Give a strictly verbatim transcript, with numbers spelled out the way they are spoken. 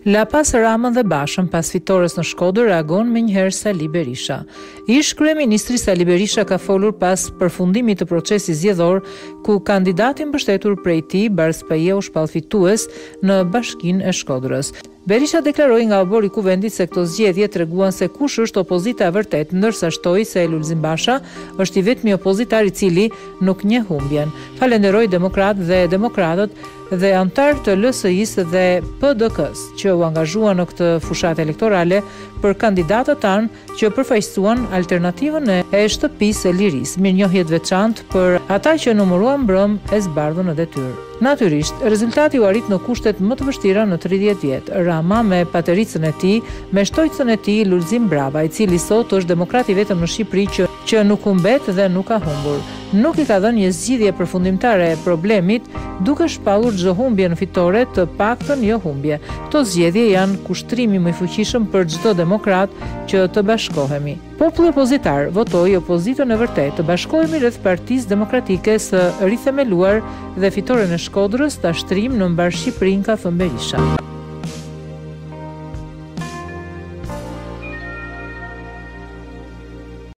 La pas Ramën dhe Bashën, pas fitores në Shkodër, reagon menjëherë Sali Berisha. Ish kryeministri Sali Berisha ka folur pas përfundimit të procesit zgjedhor, ku kandidati mbështetur prej tij, Bars Pajeu, shpall fitues në Bashkinë e Shkodrës. Berisha deklaroi nga obori i kuvendit se këto zgjedhje treguan se kush është opozita e vërtet, ndërsa shtoi se Lulzim Basha është i vetmi opozitar i cili nuk njeh humbjen. Falenderoi demokrat dhe demokratët dhe antar të L S I-s dhe P D K-s që u angazhuan në këtë fushatë elektorale për kandidatët tanë që përfaqësuan alternativën e shtëpisë së lirisë. Mirënjohje të veçantë për ata që numëruan mbrëm e zbardhur në detyrë. Natyrisht, rezultati u arrit në kushtet më të vështira në tridhjetë vjet. Rama me patericën e tij, me shtojcën e tij Lulzim Brava, i cili sot është demokrati vetëm në Shqipëri që, që nuk humbet dhe nuk ka humbur. Nuk i ka dhënë një zgjidhje përfundimtare e problemit, duke shpallur çdo humbje në fitore, të paktën jo humbje. Këto zgjedhje janë kushtërimi më i fuqishëm për çdo demokrat që të bashkohemi. Populli opozitar votoi opozitën e vërtetë, të bashkohemi rreth Partisë Demokratike së rithemeluar dhe fitoren e Shkodrës ta shtrim në mbar Shqipërinë, ka thënë Berisha.